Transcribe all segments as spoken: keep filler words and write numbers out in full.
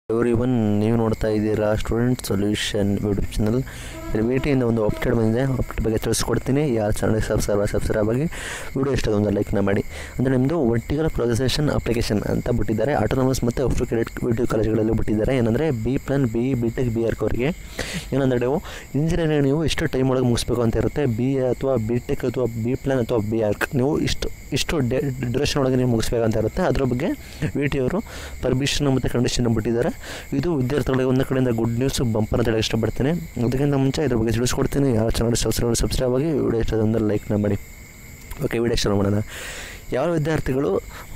Everyone, ನೀವು ನೋಡ್ತಾ ಇದ್ದೀರಾ ಸ್ಟೂಡೆಂಟ್ ಸೊಲ್ಯೂಷನ್ ಯೂಟ್ಯೂಬ್ ಚಾನಲ್. ಇಲ್ಲಿ ವೇಟಿಯಿಂದ ಒಂದು ಅಪ್ಡೇಟ್ ಬಂದಿದೆ. ಅಪ್ಡೇಟ್ ಬಗ್ಗೆ ತಿಳಿಸ್ಕೊಡ್ತೀನಿ. ಯಾರು ಚಾನಲ್ಗೆ ಸಬ್ಸ್ಕ್ರೈಬ್ ಸಬ್ಸ್ಕ್ರೈಬ್ ಆಗಿ ವಿಡಿಯೋ ಇಷ್ಟ ಒಂದು ಲೈಕ್ನ ಮಾಡಿ. ಅಂದರೆ ನಿಮ್ಮದು ವರ್ಟಿಕಲ್ ಪ್ರೊಸೆಷನ್ ಅಪ್ಲಿಕೇಶನ್ ಅಂತ ಬಿಟ್ಟಿದ್ದಾರೆ. ಆಟೋನಮಸ್ ಮತ್ತು ಅಫ್ಟರ್ ಕ್ರೆಡಿಟ್ ವಿಡಿಯೋ ಕಾಲೇಜ್ಗಳಲ್ಲಿ ಬಿಟ್ಟಿದ್ದಾರೆ. ಏನಂದರೆ B plan B B tech B arch ಅವರಿಗೆ ಏನಂದರೆ ನೀವು ಇಂಜಿನಿಯರಿಂಗ್ ನೀವು ಇಷ್ಟು ಟೈಮ್ ಒಳಗೆ ಮುಗಿಸ್ಬೇಕು ಅಂತ ಇರುತ್ತೆ. ಬಿ ಎ ಅಥವಾ ಬಿ ಟೆಕ್ ಅಥವಾ ಬಿ ಪ್ಲಾನ್ ಅಥವಾ ಬಿ ಆರ್ಕ್ ನೀವು ಇಷ್ಟು ಇಷ್ಟು ಡೇ ಡ್ಯೂರೇಷನ್ ಒಳಗೆ ನೀವು ಮುಗಿಸ್ಬೇಕಂತ ಇರುತ್ತೆ. ಅದ್ರ ಬಗ್ಗೆ ವಿ ಟಿ ಅವರು ಪರ್ಮಿಷನ್ ಮತ್ತು ಕಂಡೀಷನ್ ಬಿಟ್ಟಿದ್ದಾರೆ. ಇದು ವಿದ್ಯಾರ್ಥಿಗಳಿಗೆ ಒಂದು ಕಡೆಯಿಂದ ಗುಡ್ ನ್ಯೂಸ್ ಬಂಪರ್ ಅಂತ ಹೇಳಿ ಇಷ್ಟಪಡ್ತೀನಿ. ಅದಕ್ಕಿಂತ ಮುಂಚೆ ಇದ್ರ ಬಗ್ಗೆ ತಿಳಿಸ್ಕೊಡ್ತೀನಿ. ಯಾವ ಚಾನಲ್ ಸಬ್ಸ್ಕ್ರೈಬ್ ಸಬ್ಸ್ಕ್ರೈಬ್ ಆಗಿ ವಿಡಿಯೋ ಇಷ್ಟ ಒಂದು ಲೈಕ್ನ ಮಾಡಿ. ಓಕೆ, ವಿಡಿಯೋ ಸ್ಟಾರ್ಟ್ ಮಾಡೋಣ. ಯಾವ ವಿದ್ಯಾರ್ಥಿಗಳು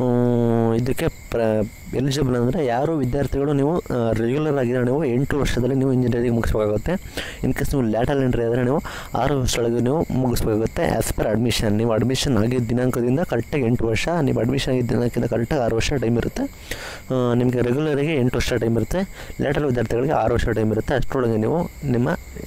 ಇದಕ್ಕೆ ಪ್ರ ಎಲಿಜಿಬಲ್ ಅಂದರೆ ಯಾರು ವಿದ್ಯಾರ್ಥಿಗಳು ನೀವು ರೆಗ್ಯುಲರ್ ಆಗಿದ್ದರೆ ನೀವು ಎಂಟು ವರ್ಷದಲ್ಲಿ ನೀವು ಇಂಜಿನಿಯರಿಂಗ್ ಮುಗಿಸ್ಬೇಕಾಗುತ್ತೆ. ಇನ್ ಕೇಸ್ ನೀವು ಲ್ಯಾಟರಲ್ ಎಂಟ್ರಿ ಆದರೆ ನೀವು ಆರು ವರ್ಷದೊಳಗೆ ನೀವು ಮುಗಿಸ್ಬೇಕಾಗುತ್ತೆ. ಆ್ಯಸ್ ಪರ್ ಅಡ್ಮಿಷನ್ ನೀವು ಅಡ್ಮಿಷನ್ ಆಗಿದ್ದ ದಿನಾಂಕದಿಂದ ಕರೆಕ್ಟಾಗಿ ಎಂಟು ವರ್ಷ, ನೀವು ಅಡ್ಮಿಷನ್ ಆಗಿದ್ದ ದಿನಾಂಕದಿಂದ ಕರೆಕ್ಟಾಗಿ ಆರು ವರ್ಷ ಟೈಮ್ ಇರುತ್ತೆ. ನಿಮಗೆ ರೆಗ್ಯುಲರಿಗೆ ಎಂಟು ವರ್ಷ ಟೈಮ್ ಇರುತ್ತೆ. ಲ್ಯಾಟರಲ್ ವಿದ್ಯಾರ್ಥಿಗಳಿಗೆ ಆರು ವರ್ಷ ಟೈಮ್ ಇರುತ್ತೆ. ಅಷ್ಟರೊಳಗೆ ನೀವು ನಿಮ್ಮ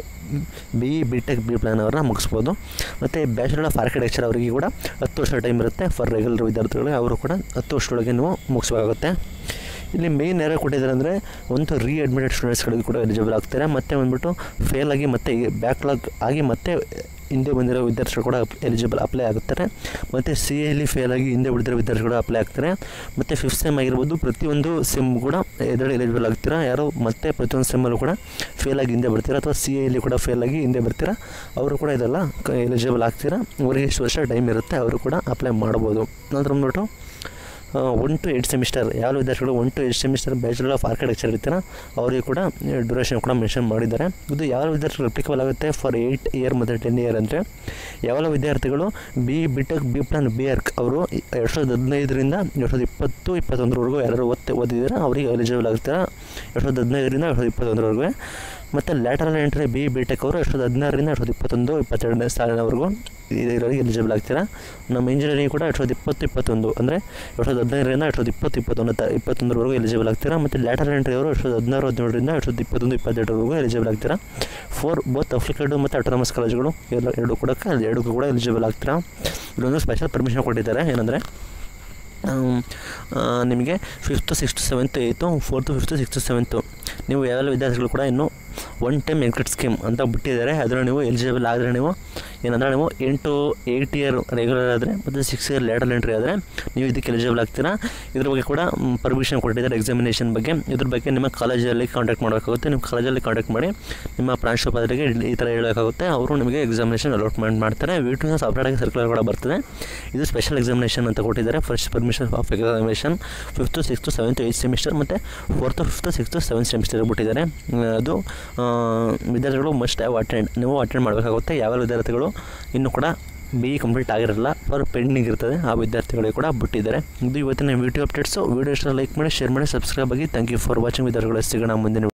B B tech B plan ಅವ್ರನ್ನ ಮುಗಿಸ್ಬೋದು. ಮತ್ತು ಬ್ಯಾಚುಲರ್ ಆಫ್ ಆರ್ಕಿಟೆಕ್ಚರ್ ಅವರಿಗೆ ಕೂಡ ಹತ್ತು ವರ್ಷ ಟೈಮ್ ಇರುತ್ತೆ. ಫಾರ್ ರೆಗ್ಯುಲರ್ ವಿದ್ಯಾರ್ಥಿಗಳಿಗೆ ಅವರು ಕೂಡ ಹತ್ತು ವರ್ಷದೊಳಗೆ ನೀವು ಮುಗಿಸ್ಬೇಕಾಗುತ್ತೆ. ಇಲ್ಲಿ ಮೇನ್ ಯಾರು ಕೊಟ್ಟಿದ್ದಾರೆ ಅಂದರೆ ಒಂದು ರೀ ಅಡ್ಮಿಟೆಡ್ ಸ್ಟೂಡೆಂಟ್ಸ್ಗಳಿಗೆ ಕೂಡ ಎಲಿಜಿಬಲ್ ಆಗ್ತಾರೆ. ಮತ್ತು ಬಂದ್ಬಿಟ್ಟು ಫೇಲ್ ಆಗಿ ಮತ್ತು ಬ್ಯಾಕ್ಲಾಗ್ ಆಗಿ ಮತ್ತೆ ಹಿಂದೆ ಬಂದಿರೋ ವಿದ್ಯಾರ್ಥಿಗಳು ಕೂಡ ಎಲಿಜಿಬಲ್ ಅಪ್ಲೈ ಆಗುತ್ತಾರೆ. ಮತ್ತು ಸಿ ಎಲ್ಲಿ ಫೇಲ್ ಆಗಿ ಹಿಂದೆ ಉಳಿದಿರೋ ವಿದ್ಯಾರ್ಥಿಗಳು ಕೂಡ ಅಪ್ಲೈ ಆಗ್ತಾರೆ. ಮತ್ತು ಫಿಫ್ತ್ ಸೆಮ್ ಆಗಿರ್ಬೋದು, ಪ್ರತಿಯೊಂದು ಸೆಮ್ ಕೂಡ ಇದರಲ್ಲಿ ಎಲಿಜಿಬಲ್ ಆಗ್ತೀರಾ. ಯಾರು ಮತ್ತು ಪ್ರತಿಯೊಂದು ಸೆಮ್ಮಲ್ಲೂ ಕೂಡ ಫೇಲ್ ಆಗಿ ಹಿಂದೆ ಬರ್ತೀರಾ ಅಥವಾ ಸಿ ಎಲ್ಲಿ ಕೂಡ ಫೇಲ್ ಆಗಿ ಹಿಂದೆ ಬರ್ತೀರಾ, ಅವರು ಕೂಡ ಇದೆಲ್ಲ ಎಲಿಜಿಬಲ್ ಆಗ್ತೀರಾ. ಅವರಿಗೆ ಎಷ್ಟು ವರ್ಷ ಟೈಮ್ ಇರುತ್ತೆ, ಅವರು ಕೂಡ ಅಪ್ಲೈ ಮಾಡ್ಬೋದು. ನಂತರ ಬಂದ್ಬಿಟ್ಟು ಒನ್ ಟು ಏಯ್ಟ್ ಸೆಮಿಸ್ಟರ್ ಯಾವ ವಿದ್ಯಾರ್ಥಿಗಳು one to eight semester bachelor of architecture ಇರ್ತಾರೆ ಅವರಿಗೆ ಕೂಡ ಡ್ಯೂರೇಷನ್ ಕೂಡ ಮೆನ್ಷನ್ ಮಾಡಿದ್ದಾರೆ. ಇದು ಯಾವ ವಿದ್ಯಾರ್ಥಿಗಳು ಅಪ್ಲಿಕಬಲ್ ಆಗುತ್ತೆ ಫಾರ್ ಏಯ್ಟ್ ಇಯರ್ ಮತ್ತು ಟೆನ್ ಇಯರ್ ಅಂದರೆ ಯಾವ ವಿದ್ಯಾರ್ಥಿಗಳು B B tech B plan B arch ಅವರು ಎರಡು ಸಾವಿರದ ಹದಿನೈದರಿಂದ ಎರಡು ಸಾವಿರದ ಇಪ್ಪತ್ತು ಇಪ್ಪತ್ತೊಂದರವರೆಗೂ ಯಾರು ಓದ್ತಾ ಓದಿದ್ದೀರಾ ಅವರಿಗೆ ಎಲಿಜಿಬಲ್ ಆಗ್ತಾರೆ. ಎರಡು ಸಾವಿರದ ಹದಿನೈದರಿಂದ ಎರಡು ಸಾವಿರದ ಇಪ್ಪತ್ತೊಂದರವರೆಗೂ. ಮತ್ತು lateral entry B B tech ಅವರು ಎರಡು ಸಾವಿರದ ಹದಿನಾರರಿಂದ ಎರಡು ಸಾವಿರದ ಇಪ್ಪತ್ತೊಂದು ಇಪ್ಪತ್ತೆರಡನೇ ಸಾಲಿನವರೆಗೂ ಇದರಲ್ಲಿ ಎಲಿಜಿಬಲ್ ಆಗ್ತೀರಾ. ನಮ್ಮ ಇಂಜಿನಿಯರಿಂಗ್ ಕೂಡ ಎರಡು ಸಾವಿರದ ಇಪ್ಪತ್ತು ಇಪ್ಪತ್ತೊಂದು ಅಂದರೆ ಎರಡು ಸಾವಿರದ ಹದಿನೈದರಿಂದ ಎರಡು ಸಾವಿರದ ಇಪ್ಪತ್ತು ಇಪ್ಪತ್ತೊಂದು ತ ಇಪ್ಪತ್ತೊಂದರವರೆಗೂ ಎಲಿಜಿಬಲ್ ಆಗ್ತೀರಾ. ಮತ್ತು ಲ್ಯಾಟರಲ್ ಎಂಟ್ರಿ ಅವರು ಎರಡು ಸಾವಿರದ ಹದಿನಾರು ಹದಿನೇಳರಿಂದ ಎರಡು ಸಾವಿರದ ಇಪ್ಪತ್ತೊಂದು ಇಪ್ಪತ್ತೆರಡರವರೆಗೂ ಎಲಿಜಿಬಲ್ ಆಗ್ತೀರಾ. ಫೋರ್ ಬೋತ್ ಅಫ್ಲಿಕೇಟೆಡ್ ಮತ್ತು ಆಟೋನಮಸ್ ಕಾಲೇಜುಗಳು ಎಲ್ಲ ಎರಡು ಕೂಡ ಎರಡು ಕೂಡ ಎಲಿಜಿಬಲ್ ಆಗ್ತೀರಾ. ಇಲ್ಲೊಂದು ಸ್ಪೆಷಲ್ ಪರ್ಮಿಷನ್ ಕೊಟ್ಟಿದ್ದಾರೆ. ಏನಂದರೆ ನಿಮಗೆ fifth sixth seventh eighth fourth fifth sixth seventh ನೀವು ಯಾವೆಲ್ಲ ವಿದ್ಯಾರ್ಥಿಗಳು ಕೂಡ ಇನ್ನೂ ಒನ್ ಟೈಮ್ ಎಕ್ಸಿಟ್ ಸ್ಕೀಮ್ ಅಂತ ಬಿಟ್ಟಿದ್ದಾರೆ. ಅದನ್ನು ನೀವು ಎಲಿಜಿಬಲ್ ಆದರೆ ನೀವು ಏನಂದರೆ ನೀವು ಎಂಟು ಏಯ್ಟ್ ಇಯರ್ ರೆಗ್ಯುಲರ್ ಆದರೆ ಮತ್ತು ಸಿಕ್ಸ್ ಇಯರ್ ಲ್ಯಾಟರಲ್ ಎಂಟ್ರಿ ಆದರೆ ನೀವು ಇದಕ್ಕೆ ಎಲಿಜಿಬಲ್ ಆಗ್ತೀರಾ. ಇದ್ರ ಬಗ್ಗೆ ಕೂಡ ಪರ್ಮಿಷನ್ ಕೊಟ್ಟಿದ್ದಾರೆ ಎಕ್ಸಾಮಿನೇಷನ್ ಬಗ್ಗೆ. ಇದ್ರ ಬಗ್ಗೆ ನಿಮ್ಮ ಕಾಲೇಜಲ್ಲಿ ಕಾಂಟ್ಯಾಕ್ಟ್ ಮಾಡಬೇಕಾಗುತ್ತೆ. ನಿಮ್ಮ ಕಾಲೇಜಲ್ಲಿ ಕಾಂಟ್ಯಾಕ್ಟ್ ಮಾಡಿ ನಿಮ್ಮ ಪ್ರಾಂಶುಪಾಲರಿಗೆ ಈ ಥರ ಹೇಳಬೇಕಾಗುತ್ತೆ. ಅವರು ನಿಮಗೆ ಎಕ್ಸಾಮಿನೇಷನ್ ಅಲಾಟ್ಮೆಂಟ್ ಮಾಡ್ತಾರೆ. ವೀಟಿನ ಸಪ್ರೇಟಾಗಿ ಸರ್ಕ್ಯುಲರ್ ಕೂಡ ಬರ್ತದೆ. ಇದು ಸ್ಪೆಷಲ್ ಎಕ್ಸಾಮಿನೇಷನ್ ಅಂತ ಕೊಟ್ಟಿದ್ದಾರೆ. First permission of examination fifth sixth seventh eighth semester ಮತ್ತು fourth fifth sixth seventh semester ಬಿಟ್ಟಿದ್ದಾರೆ. ಅದು ವಿದ್ಯಾರ್ಥಿಗಳು ಮಸ್ಟ್ ಹ್ಯಾವ್ ಅಟೆಂಡ್ ನೀವು ಅಟೆಂಡ್ ಮಾಡಬೇಕಾಗುತ್ತೆ. ಯಾವ್ಯಾವ ವಿದ್ಯಾರ್ಥಿಗಳು ಇನ್ನೂ ಕೂಡ ಬಿ ಇ ಕಂಪ್ಲೀಟ್ ಆಗಿರಲ್ಲ ಫಾರ್ ಪೆಂಡಿಂಗ್ ಇರ್ತದೆ ಆ ವಿದ್ಯಾರ್ಥಿಗಳಿಗೆ ಕೂಡ ಬಿಟ್ಟಿದ್ದಾರೆ. ಇದು ಇವತ್ತಿನ ವಿಡಿಯೋ ಅಪ್ಡೇಟ್ಸು. ವಿಡಿಯೋ ಇಷ್ಟ ಲೈಕ್ ಮಾಡಿ, ಶೇರ್ ಮಾಡಿ, ಸಬ್ಸ್ಕ್ರೈಬ್ ಆಗಿ. ಥ್ಯಾಂಕ್ ಯು ಫಾರ್ ವಾಚಿಂಗ್ ವಿದ್ಯಾರ್ಥಿಗಳು. ಸಿಗೋಣ ಮುಂದಿನ